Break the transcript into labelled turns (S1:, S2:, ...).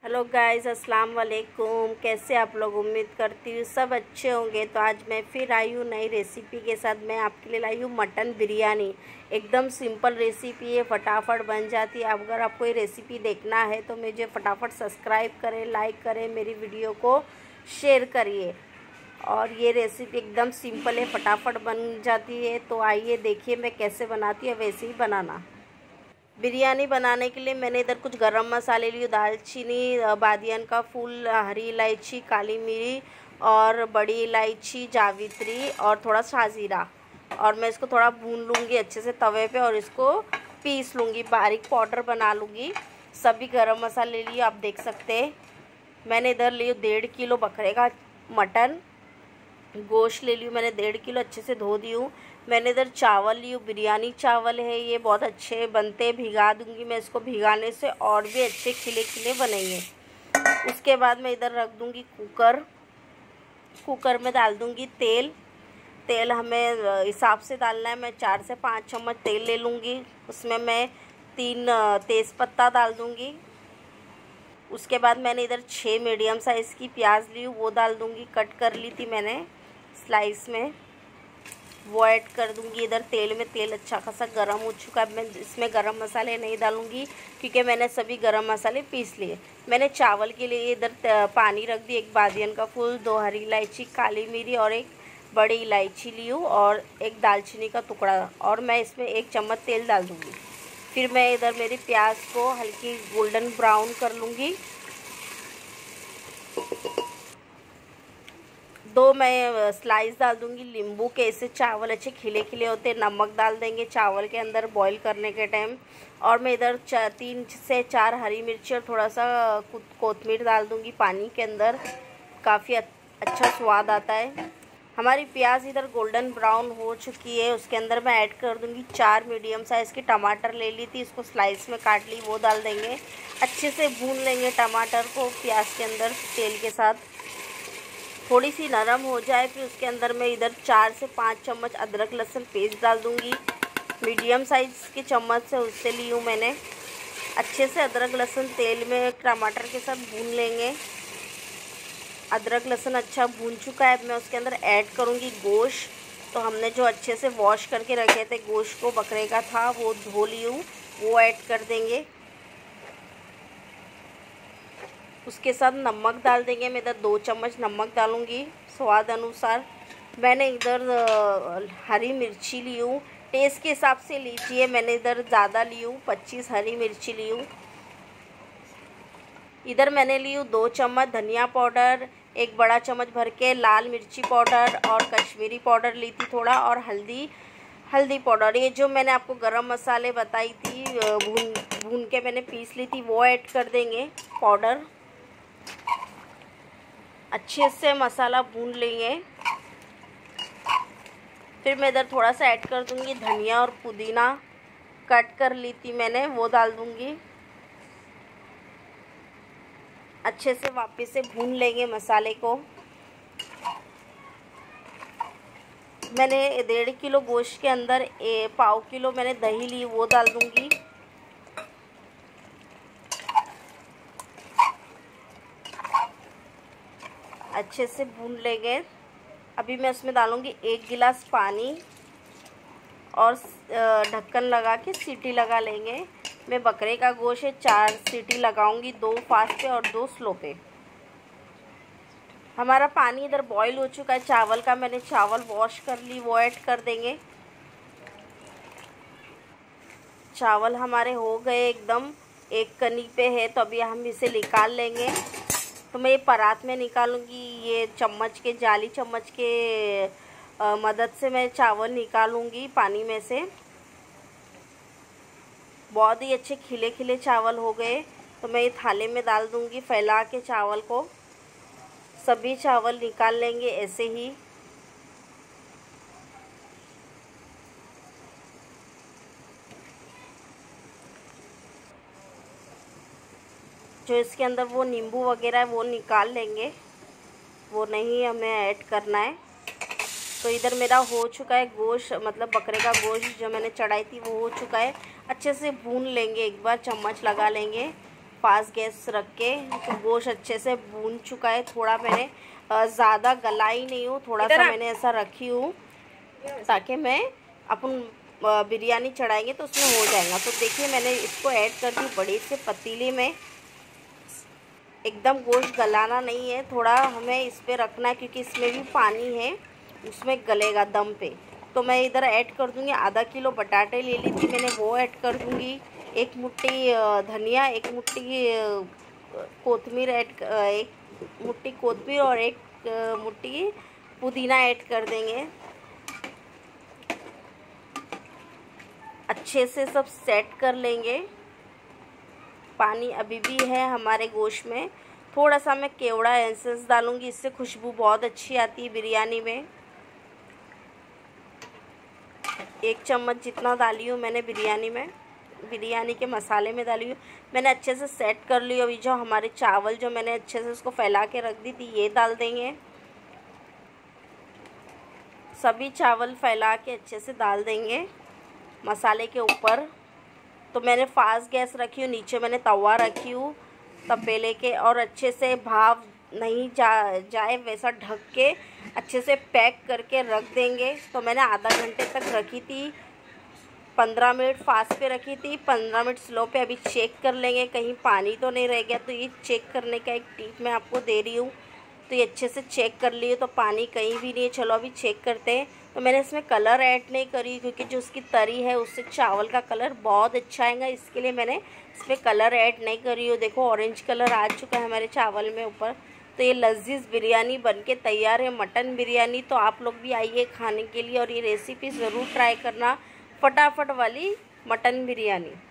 S1: Hello guys, अस्सलाम वालेकुम। कैसे आप लोग? उम्मीद करती हूँ सब अच्छे होंगे। तो आज मैं फिर आई हूँ नई रेसिपी के साथ। मैं आपके लिए लाई हूँ मटन बिरयानी। एकदम सिंपल रेसिपी है, फटाफट बन जाती है। अगर आपको ये रेसिपी देखना है तो मुझे फटाफट सब्सक्राइब करें, लाइक करें, मेरी वीडियो को शेयर करिए। और ये रेसिपी एकदम सिंपल है, फटाफट बन जाती है। तो आइए देखिए मैं कैसे बनाती हूँ, वैसे ही बनाना। बिरयानी बनाने के लिए मैंने इधर कुछ गरम मसाले लिए, दालचीनी, बादियान का फूल, हरी इलायची, काली मिरी और बड़ी इलायची, जावित्री और थोड़ा शाजीरा। और मैं इसको थोड़ा भून लूँगी अच्छे से तवे पे और इसको पीस लूँगी, बारीक पाउडर बना लूँगी। सभी गरम मसाले लिए, आप देख सकते हैं। मैंने इधर लिए 1.5 किलो बकरे का मटन, गोश्त ले लियो मैंने 1.5 किलो, अच्छे से धो दी हूँ। मैंने इधर चावल ली हूँ, बिरयानी चावल है, ये बहुत अच्छे बनते हैं। भिगा दूँगी मैं इसको, भिगाने से और भी अच्छे खिले खिले बनेंगे। उसके बाद मैं इधर रख दूँगी कुकर में डाल दूँगी तेल। तेल हमें हिसाब से डालना है। मैं 4 से 5 चम्मच तेल ले लूँगी। उसमें मैं 3 तेज़पत्ता डाल दूँगी। उसके बाद मैंने इधर 6 मीडियम साइज़ की प्याज ली हूँ, वो डाल दूँगी। कट कर ली थी मैंने स्लाइस में, वो ऐड कर दूँगी। इधर तेल में तेल अच्छा खासा गर्म हो चुका है। मैं इसमें गरम मसाले नहीं डालूँगी क्योंकि मैंने सभी गरम मसाले पीस लिए। मैंने चावल के लिए इधर पानी रख दी। 1 बादियन का फूल, 2 हरी इलायची, काली मिरी और 1 बड़ी इलायची ली हूँ और 1 दालचीनी का टुकड़ा, और मैं इसमें 1 चम्मच तेल डाल दूँगी। फिर मैं इधर मेरी प्याज को हल्की गोल्डन ब्राउन कर लूँगी। 2 मैं स्लाइस डाल दूँगी नींबू के, इससे चावल अच्छे खिले खिले होते। नमक डाल देंगे चावल के अंदर बॉईल करने के टाइम। और मैं इधर 3 से 4 हरी मिर्ची और थोड़ा सा कोतमीर डाल दूँगी पानी के अंदर, काफ़ी अच्छा स्वाद आता है। हमारी प्याज इधर गोल्डन ब्राउन हो चुकी है। उसके अंदर मैं ऐड कर दूँगी 4 मीडियम साइज़ की टमाटर ले ली थी, इसको स्लाइस में काट ली, वो डाल देंगे। अच्छे से भून लेंगे टमाटर को प्याज के अंदर तेल के साथ। थोड़ी सी नरम हो जाए फिर उसके अंदर मैं इधर 4 से 5 चम्मच अदरक लहसुन पेस्ट डाल दूँगी। मीडियम साइज़ के चम्मच से उससे ली हूँ मैंने। अच्छे से अदरक लहसुन तेल में टमाटर के साथ भून लेंगे। अदरक लहसुन अच्छा भून चुका है। अब मैं उसके अंदर ऐड करूँगी गोश्त। तो हमने जो अच्छे से वॉश करके रखे थे गोश्त को, बकरे का था, वो धो ली हूँ, वो ऐड कर देंगे। उसके साथ नमक डाल देंगे। मैं इधर 2 चम्मच नमक डालूँगी स्वाद अनुसार। मैंने इधर हरी मिर्ची ली हूँ, टेस्ट के हिसाब से लीजिए। मैंने इधर ज़्यादा ली हूँ, 25 हरी मिर्ची ली हूँ। इधर मैंने ली हूँ 2 चम्मच धनिया पाउडर, 1 बड़ा चम्मच भर के लाल मिर्ची पाउडर और कश्मीरी पाउडर ली थी थोड़ा, और हल्दी पाउडर। ये जो मैंने आपको गरम मसाले बताई थी, भून के मैंने पीस ली थी, वो ऐड कर देंगे पाउडर। अच्छे से मसाला भून लेंगे। फिर मैं इधर थोड़ा सा ऐड कर दूंगी धनिया और पुदीना, कट कर ली थी मैंने, वो डाल दूंगी। अच्छे से वापस से भून लेंगे मसाले को। मैंने 1.5 किलो गोश्त के अंदर 1/4 किलो मैंने दही ली, वो डाल दूंगी। अच्छे से भून लेंगे। अभी मैं उसमें डालूँगी 1 गिलास पानी और ढक्कन लगा के सीटी लगा लेंगे। मैं बकरे का गोश्त है, 4 सीटी लगाऊंगी, 2 फास्ट पे और 2 स्लो पे। हमारा पानी इधर बॉईल हो चुका है चावल का। मैंने चावल वॉश कर ली, वो ऐड कर देंगे। चावल हमारे हो गए एकदम, एक कनी पे है, तो अभी हम इसे निकाल लेंगे। तो मैं ये परात में निकालूंगी, ये चम्मच के, जाली चम्मच के मदद से मैं चावल निकालूंगी पानी में से। बहुत ही अच्छे खिले खिले चावल हो गए। तो मैं ये थाले में डाल दूंगी फैला के चावल को। सभी चावल निकाल लेंगे ऐसे ही। जो इसके अंदर वो नींबू वगैरह है वो निकाल लेंगे, वो नहीं हमें ऐड करना है। तो इधर मेरा हो चुका है गोश्त, मतलब बकरे का गोश्त जो मैंने चढ़ाई थी वो हो चुका है। अच्छे से भून लेंगे, एक बार चम्मच लगा लेंगे। फास्ट गैस रख के। तो गोश्त अच्छे से भून चुका है। थोड़ा मैंने ज़्यादा गलाई नहीं हूँ, थोड़ा सा मैंने ऐसा रखी हूँ ताकि मैं अपन बिरयानी चढ़ाएंगे तो उसमें हो जाएगा। तो देखिए मैंने इसको ऐड कर दी बड़ी से पतीली में। एकदम गोश्त गलाना नहीं है, थोड़ा हमें इस पे रखना है क्योंकि इसमें भी पानी है, उसमें गलेगा दम पे। तो मैं इधर ऐड कर दूँगी आधा किलो बटाटे ले ली थी मैंने, वो ऐड कर दूँगी। एक मुट्ठी धनिया, एक मुट्ठी कोतमीर एक मुट्ठी कोतमीर और एक मुट्ठी पुदीना ऐड कर देंगे। अच्छे से सब सेट कर लेंगे। पानी अभी भी है हमारे गोश्त में। थोड़ा सा मैं केवड़ा एसेंस डालूंगी, इससे खुशबू बहुत अच्छी आती है बिरयानी में। 1 चम्मच जितना डाली हूँ मैंने बिरयानी के मसाले में डाली हूँ। मैंने अच्छे से सेट कर ली। अभी जो हमारे चावल जो मैंने अच्छे से उसको फैला के रख दी थी, ये डाल देंगे। सभी चावल फैला के अच्छे से डाल देंगे मसाले के ऊपर। तो मैंने फास्ट गैस रखी हूँ, नीचे मैंने तवा रखी हूँ तपेले के, और अच्छे से भाप नहीं जाए वैसा ढक के अच्छे से पैक करके रख देंगे। तो मैंने आधा घंटे तक रखी थी, 15 मिनट फास्ट पे रखी थी, 15 मिनट स्लो पे। अभी चेक कर लेंगे कहीं पानी तो नहीं रह गया। तो ये चेक करने का एक टिप मैं आपको दे रही हूँ। तो ये अच्छे से चेक कर लिए तो पानी कहीं भी नहीं है। चलो अभी चेक करते हैं। तो मैंने इसमें कलर ऐड नहीं करी क्योंकि जो उसकी तरी है उससे चावल का कलर बहुत अच्छा आएगा, इसके लिए मैंने इसमें कलर ऐड नहीं करी हूँ। देखो ऑरेंज कलर आ चुका है हमारे चावल में ऊपर। तो ये लजीज बिरयानी बनके तैयार है, मटन बिरयानी। तो आप लोग भी आइए खाने के लिए और ये रेसिपी ज़रूर ट्राई करना, फटाफट वाली मटन बिरयानी।